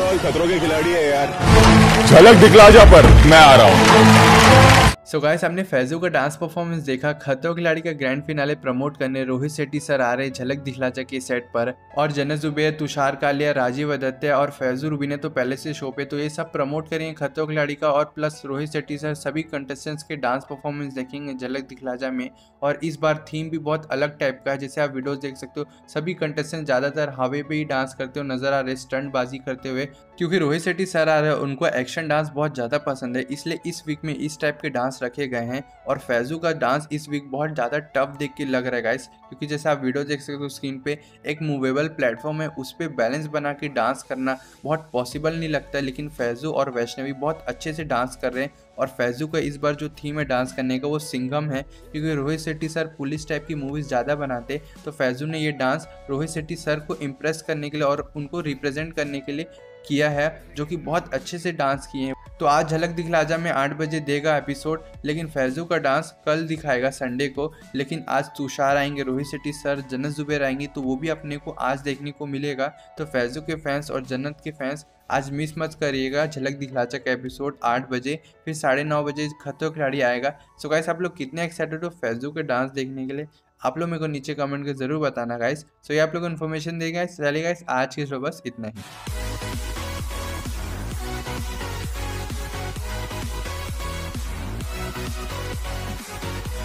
Overall खतरों के खिलाड़ी है यार। झलक दिखला जा पर मैं आ रहा हूँ। सो गाइस, हमने फैजू का डांस परफॉर्मेंस देखा। खतरों के खिलाड़ी का ग्रैंड फिनाले प्रमोट करने रोहित शेट्टी सर आ रहे झलक दिखलाजा के सेट पर, और जन्नत जुबैर, तुषार कालिया, राजीव आदित्य और फैजू रूबी तो पहले से शो पे, तो ये सब प्रमोट करेंगे खतरों के खिलाड़ी का। और प्लस रोहित शेट्टी सर सभी कंटेस्टेंट्स के डांस परफॉर्मेंस देखेंगे झलक दिखलाजा में। और इस बार थीम भी बहुत अलग टाइप का है, जैसे आप वीडियोस देख सकते हो सभी कंटेस्टेंट ज्यादातर हवे पे ही डांस करते हुए नजर आ रहे, स्टंट बाजी करते हुए, क्योंकि रोहित शेट्टी सर आ रहे हैं, उनको एक्शन डांस बहुत ज़्यादा पसंद है, इसलिए इस वीक में इस टाइप के डांस रखे गए हैं। और फैजू का डांस इस वीक बहुत ज़्यादा टफ देख के लग रहा है गाइस, क्योंकि जैसे आप वीडियो देख सकते हो स्क्रीन पे एक मूवेबल प्लेटफॉर्म है, उस पर बैलेंस बना के डांस करना बहुत पॉसिबल नहीं लगता है, लेकिन फैजू और वैष्णवी बहुत अच्छे से डांस कर रहे हैं। और फैजू का इस बार जो थीम है डांस करने का वो सिंघम है, क्योंकि Rohit Shetty sir police type की मूवीज़ ज़्यादा बनाते, तो फैजू ने ये डांस रोहित शेट्टी सर को इम्प्रेस करने के लिए और उनको रिप्रेजेंट करने के लिए किया है, जो कि बहुत अच्छे से डांस किए हैं। तो आज झलक दिखलाजा में 8 बजे देगा एपिसोड, लेकिन फैजू का डांस कल दिखाएगा संडे को। लेकिन आज तुषार आएंगे, रोहित शेट्टी सर, जन्नत जुबैर आएंगी, तो वो भी अपने को आज देखने को मिलेगा। तो फैजू के फैंस और जन्नत के फैंस आज मिस मत करिएगा झलक दिखलाजा का एपिसोड 8 बजे, फिर 9:30 बजे खतरों के खिलाड़ी आएगा। सो गाइस, आप लोग कितने एक्साइटेड हो फैजू के डांस देखने के लिए? आप लोग मेरे को नीचे कमेंट कर जरूर बताना गाइस। सो ये आप लोग को इन्फॉर्मेशन देगा। चलिए गाइस, आज की शो बस इतना ही।